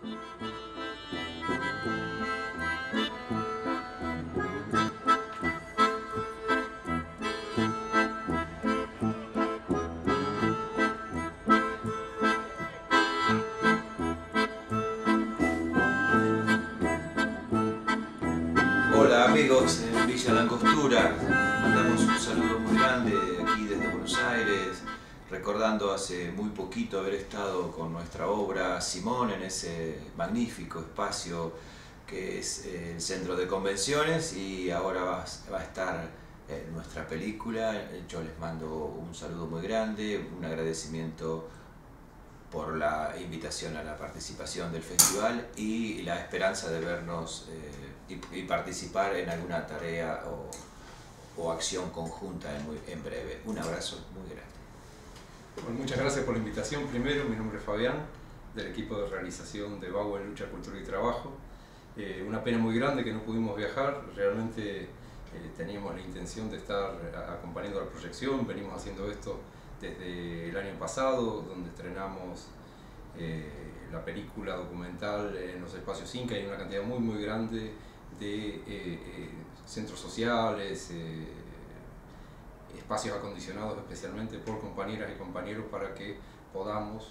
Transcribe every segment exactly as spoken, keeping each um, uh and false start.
Hola amigos en Villa Langostura, mandamos un saludo muy grande aquí desde Buenos Aires, recordando hace muy poquito haber estado con nuestra obra Simón en ese magnífico espacio que es el centro de convenciones, y ahora va, va a estar en nuestra película. Yo les mando un saludo muy grande, un agradecimiento por la invitación a la participación del festival y la esperanza de vernos eh, y, y participar en alguna tarea o, o acción conjunta en, muy, en breve. Un abrazo muy grande. Bueno, muchas gracias por la invitación. Primero, mi nombre es Fabián, del equipo de realización de Bago en Lucha, Cultura y Trabajo. Eh, una pena muy grande que no pudimos viajar, realmente eh, teníamos la intención de estar acompañando la proyección. Venimos haciendo esto desde el año pasado, donde estrenamos eh, la película documental en los espacios Inca. Hay una cantidad muy muy grande de eh, eh, centros sociales, eh, espacios acondicionados especialmente por compañeras y compañeros para que podamos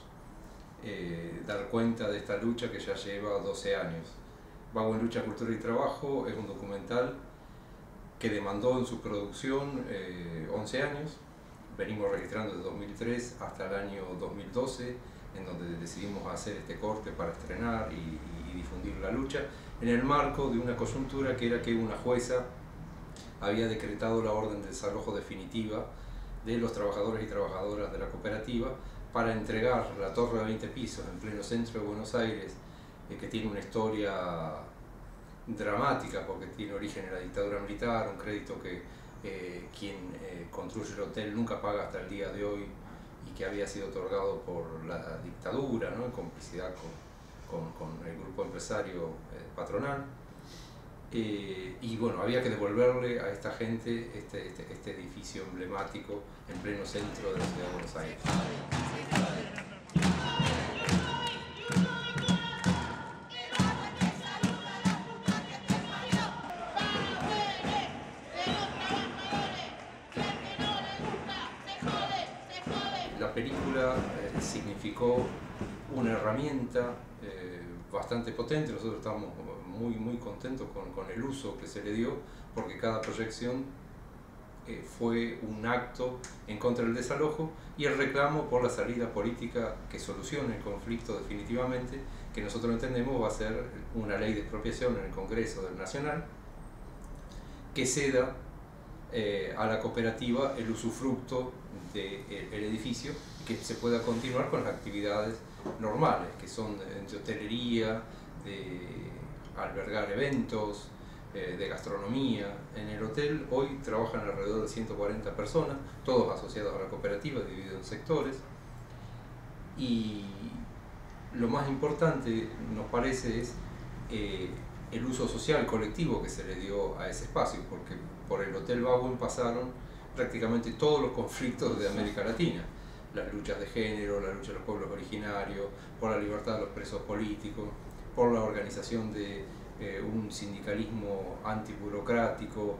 eh, dar cuenta de esta lucha que ya lleva doce años. Bago en Lucha, Cultura y Trabajo es un documental que demandó en su producción eh, once años. Venimos registrando desde dos mil tres hasta el año dos mil doce, en donde decidimos hacer este corte para estrenar y, y, y difundir la lucha, en el marco de una coyuntura que era que una jueza había decretado la orden de desalojo definitiva de los trabajadores y trabajadoras de la cooperativa para entregar la torre de veinte pisos en pleno centro de Buenos Aires, eh, que tiene una historia dramática porque tiene origen en la dictadura militar, un crédito que eh, quien eh, construye el hotel nunca paga hasta el día de hoy y que había sido otorgado por la dictadura, ¿no?, en complicidad con, con, con el grupo empresario eh, patronal. Eh, y bueno, había que devolverle a esta gente este, este, este edificio emblemático en pleno centro de la ciudad de Buenos Aires. La película eh, significó una herramienta eh, bastante potente. Nosotros estamos muy muy contentos con, con el uso que se le dio, porque cada proyección eh, fue un acto en contra del desalojo y el reclamo por la salida política que solucione el conflicto definitivamente, que nosotros entendemos va a ser una ley de expropiación en el Congreso del Nacional que ceda eh, a la cooperativa el usufructo del de edificio y que se pueda continuar con las actividades normales, que son de, de hotelería, de albergar eventos, eh, de gastronomía. En el hotel hoy trabajan alrededor de ciento cuarenta personas, todos asociados a la cooperativa, divididos en sectores. Y lo más importante, nos parece, es eh, el uso social colectivo que se le dio a ese espacio, porque por el Hotel Bauen pasaron prácticamente todos los conflictos de América Latina. Las luchas de género, la lucha de los pueblos originarios, por la libertad de los presos políticos, por la organización de eh, un sindicalismo antiburocrático.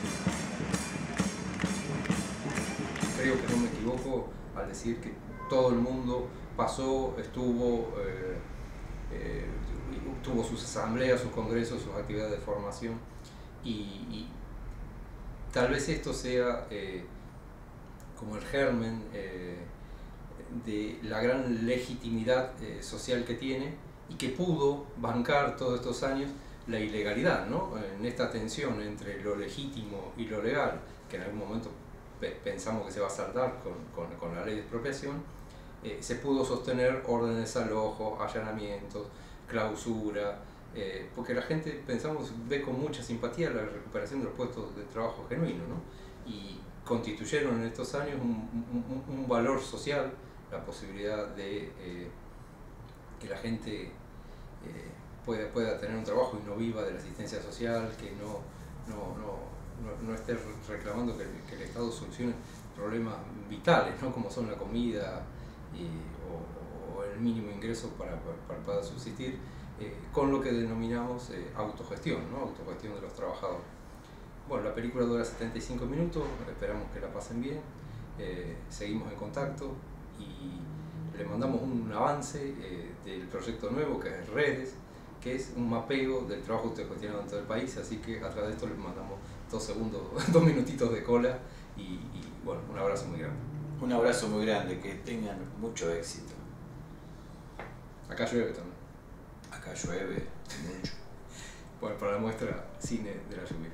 Creo que no me equivoco al decir que todo el mundo pasó, estuvo, eh, eh, tuvo sus asambleas, sus congresos, sus actividades de formación, y, y tal vez esto sea eh, como el germen eh, de la gran legitimidad eh, social que tiene y que pudo bancar todos estos años la ilegalidad, ¿no? En esta tensión entre lo legítimo y lo legal, que en algún momento pe pensamos que se va a saldar con, con, con la ley de expropiación, eh, se pudo sostener orden de desalojo, allanamientos, clausura, eh, porque la gente, pensamos, ve con mucha simpatía la recuperación de los puestos de trabajo genuinos, ¿no? Y constituyeron en estos años un, un, un valor social, la posibilidad de eh, que la gente eh, pueda, pueda tener un trabajo y no viva de la asistencia social, que no, no, no, no, no esté reclamando que, que el Estado solucione problemas vitales, ¿no?, como son la comida y, o, o el el mínimo ingreso para, para, para poder subsistir, eh, con lo que denominamos eh, autogestión, ¿no? Autogestión de los trabajadores. Bueno, la película dura setenta y cinco minutos, esperamos que la pasen bien, eh, seguimos en contacto y le mandamos un avance eh, del proyecto nuevo que es Redes, que es un mapeo del trabajo autogestionado en todo el país, así que a través de esto les mandamos dos segundos, dos minutitos de cola y, y bueno, un abrazo muy grande. Un abrazo muy grande, que tengan mucho éxito. Acá llueve también. Acá llueve mucho. Bueno, para la muestra Cine de la Lluvia.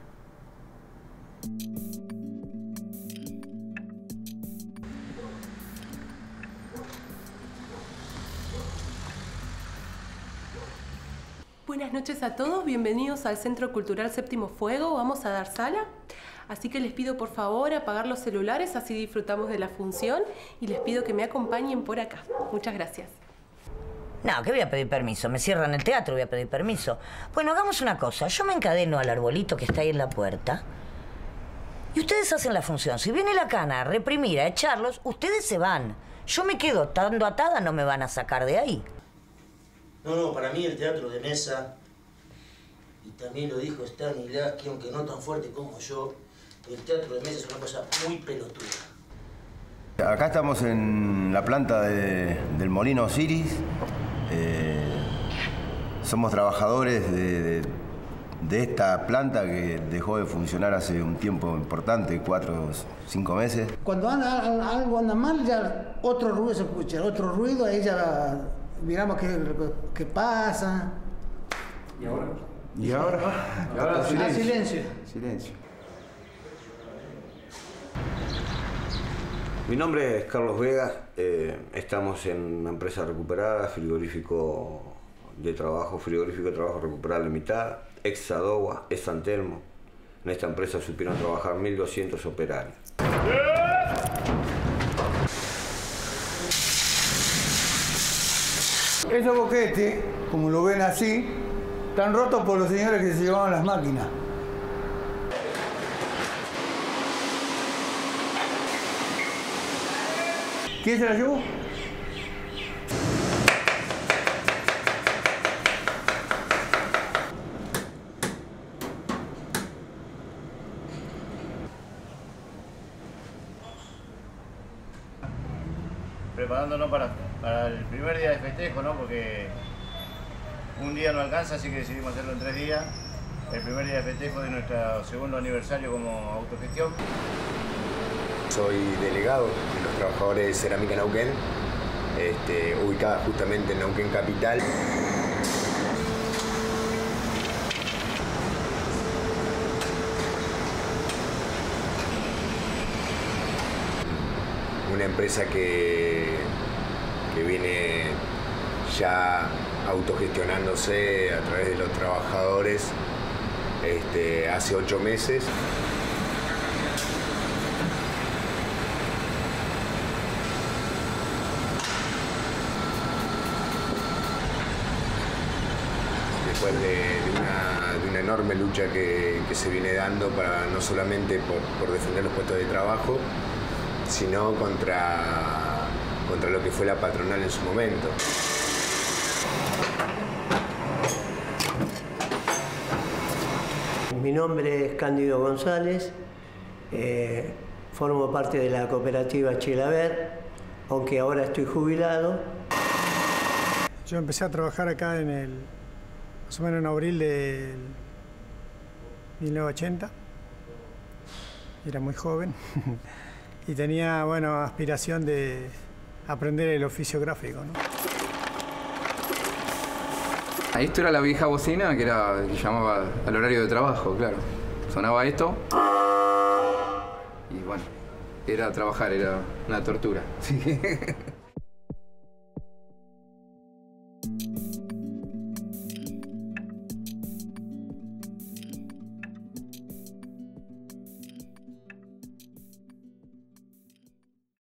Buenas noches a todos, bienvenidos al Centro Cultural Séptimo Fuego. Vamos a dar sala, así que les pido por favor apagar los celulares, así disfrutamos de la función y les pido que me acompañen por acá. Muchas gracias. No, que voy a pedir permiso. Me cierran el teatro, voy a pedir permiso. Bueno, hagamos una cosa. Yo me encadeno al arbolito que está ahí en la puerta y ustedes hacen la función. Si viene la cana a reprimir, a echarlos, ustedes se van. Yo me quedo estando atada, no me van a sacar de ahí. No, no, para mí el teatro de mesa, y también lo dijo Stanislavski, aunque no tan fuerte como yo, el teatro de mesa es una cosa muy pelotuda. Acá estamos en la planta de, del Molino Osiris. Eh, somos trabajadores de, de, de esta planta que dejó de funcionar hace un tiempo importante, cuatro o cinco meses. Cuando anda, algo anda mal, ya otro ruido se escucha, otro ruido, ahí ya miramos qué, qué pasa. ¿Y ahora? ¿Y ahora? ¿Y ahora? Silencio. Silencio. Silencio. Mi nombre es Carlos Vega, eh, estamos en una empresa recuperada, frigorífico de trabajo, frigorífico de trabajo recuperable mitad, ex Sadowa, ex San Telmo. En esta empresa supieron trabajar mil doscientos operarios. Esos boquetes, como lo ven así, están rotos por los señores que se llevaban las máquinas. ¿Quién se la llevó? Preparándonos para, para el primer día de festejo, ¿no? Porque un día no alcanza, así que decidimos hacerlo en tres días. El primer día de festejo de nuestro segundo aniversario como autogestión. Soy delegado de los trabajadores de Cerámica Neuquén, este, ubicada justamente en Neuquén Capital. Una empresa que, que viene ya autogestionándose a través de los trabajadores este, hace ocho meses. Después de, de, una, de una enorme lucha que, que se viene dando para no solamente por, por defender los puestos de trabajo, sino contra, contra lo que fue la patronal en su momento. Mi nombre es Cándido González, eh, formo parte de la cooperativa Chilaver, aunque ahora estoy jubilado. Yo empecé a trabajar acá en el, más o menos en abril de mil novecientos ochenta. Era muy joven. Y tenía, bueno, aspiración de aprender el oficio gráfico, ¿no? Esto era la vieja bocina que era que llamaba al horario de trabajo, claro. Sonaba esto y bueno, era trabajar, era una tortura.